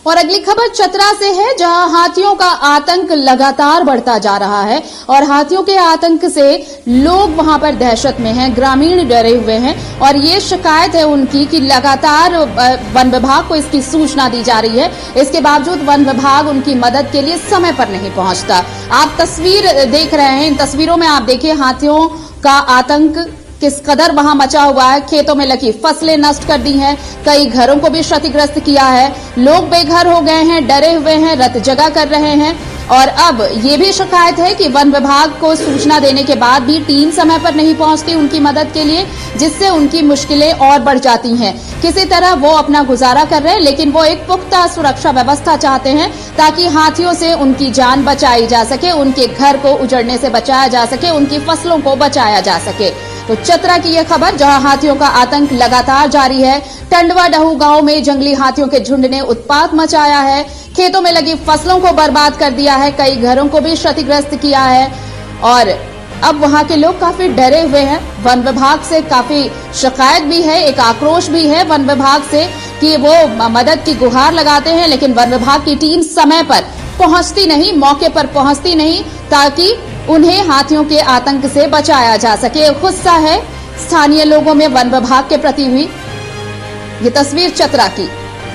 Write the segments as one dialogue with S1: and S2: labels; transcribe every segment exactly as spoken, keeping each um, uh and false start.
S1: और अगली खबर चतरा से है, जहां हाथियों का आतंक लगातार बढ़ता जा रहा है और हाथियों के आतंक से लोग वहां पर दहशत में हैं, ग्रामीण डरे हुए हैं और ये शिकायत है उनकी कि लगातार वन विभाग को इसकी सूचना दी जा रही है। इसके बावजूद वन विभाग उनकी मदद के लिए समय पर नहीं पहुंचता। आप तस्वीर देख रहे हैं, इन तस्वीरों में आप देखिए हाथियों का आतंक किस कदर वहां मचा हुआ है। खेतों में लगी फसलें नष्ट कर दी हैं, कई घरों को भी क्षतिग्रस्त किया है, लोग बेघर हो गए हैं, डरे हुए हैं, रत जगा कर रहे हैं। और अब ये भी शिकायत है कि वन विभाग को सूचना देने के बाद भी टीम समय पर नहीं पहुंचती उनकी मदद के लिए, जिससे उनकी मुश्किलें और बढ़ जाती हैं। किसी तरह वो अपना गुजारा कर रहे हैं, लेकिन वो एक पुख्ता सुरक्षा व्यवस्था चाहते हैं ताकि हाथियों से उनकी जान बचाई जा सके, उनके घर को उजड़ने से बचाया जा सके, उनकी फसलों को बचाया जा सके। तो चतरा की यह खबर, जहां हाथियों का आतंक लगातार जारी है। टंडवा डहू गांव में जंगली हाथियों के झुंड ने उत्पात मचाया है, खेतों में लगी फसलों को बर्बाद कर दिया है, कई घरों को भी क्षतिग्रस्त किया है और अब वहां के लोग काफी डरे हुए हैं। वन विभाग से काफी शिकायत भी है, एक आक्रोश भी है वन विभाग से कि वो मदद की गुहार लगाते हैं, लेकिन वन विभाग की टीम समय पर पहुंचती नहीं, मौके पर पहुंचती नहीं ताकि उन्हें हाथियों के आतंक से बचाया जा सके। गुस्सा है स्थानीय लोगों में वन विभाग के प्रति हुई। ये तस्वीर चतरा की।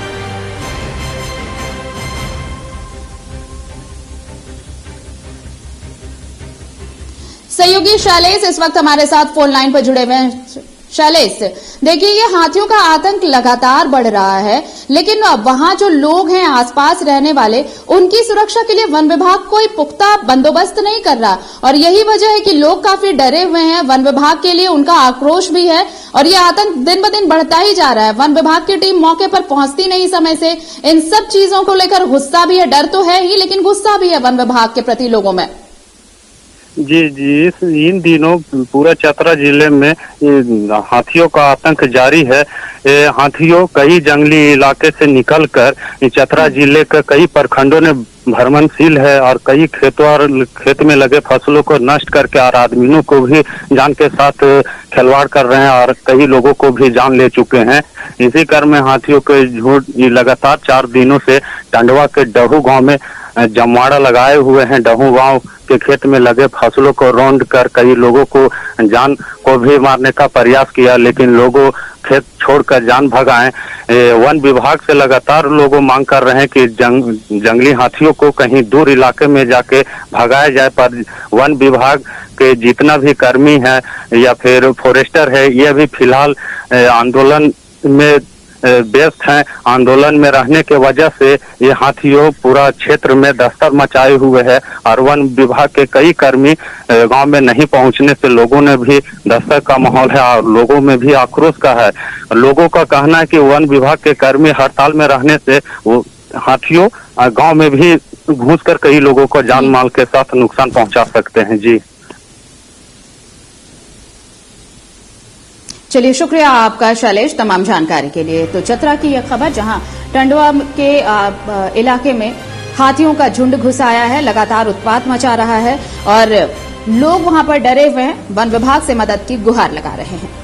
S1: सहयोगी शैलेश इस वक्त हमारे साथ फोन लाइन पर जुड़े हुए हैं। शैलेश, देखिए ये हाथियों का आतंक लगातार बढ़ रहा है, लेकिन वहां जो लोग हैं आसपास रहने वाले, उनकी सुरक्षा के लिए वन विभाग कोई पुख्ता बंदोबस्त नहीं कर रहा और यही वजह है कि लोग काफी डरे हुए हैं। वन विभाग के लिए उनका आक्रोश भी है और ये आतंक दिन ब दिन बढ़ता ही जा रहा है। वन विभाग की टीम मौके पर पहुंचती नहीं समय से। इन सब चीजों को लेकर गुस्सा भी है, डर तो है ही, लेकिन गुस्सा भी है वन विभाग के प्रति लोगों में।
S2: जी जी इन दिनों पूरे चतरा जिले में हाथियों का आतंक जारी है। ये हाथियों कई जंगली इलाके से निकलकर चतरा जिले के कई प्रखंडों ने भ्रमणशील है और कई खेतों और खेत में लगे फसलों को नष्ट करके और आदमियों को भी जान के साथ खिलवाड़ कर रहे हैं और कई लोगों को भी जान ले चुके हैं। इसी क्रम में हाथियों के झुंड लगातार चार दिनों से टंडवा के डहू गांव में जमवाड़ा लगाए हुए हैं। डहू गांव के खेत में लगे फसलों को रौंद कर कई लोगों को जान को भी मारने का प्रयास किया, लेकिन लोगों खेत छोड़कर जान भगाए। वन विभाग से लगातार लोग मांग कर रहे हैं कि जंग, जंगली हाथियों को कहीं दूर इलाके में जाके भगाया जाए, पर वन विभाग के जितना भी कर्मी है या फिर फॉरेस्टर है, ये भी फिलहाल आंदोलन में व्यस्त हैं। आंदोलन में रहने के वजह से ये हाथियों पूरा क्षेत्र में दस्तक मचाए हुए है और वन विभाग के कई कर्मी गांव में नहीं पहुंचने से लोगों ने भी दस्तक का माहौल है और लोगों में भी आक्रोश का है। लोगों का कहना है कि वन विभाग के कर्मी हड़ताल में रहने से वो हाथियों गांव में भी घुसकर कई लोगों को जान माल के साथ नुकसान पहुंचा सकते हैं। जी
S1: चलिए, शुक्रिया आपका शैलेश तमाम जानकारी के लिए। तो चतरा की यह खबर, जहां टंडवा के इलाके में हाथियों का झुंड घुस आया है, लगातार उत्पात मचा रहा है और लोग वहां पर डरे हुए हैं, वन विभाग से मदद की गुहार लगा रहे हैं।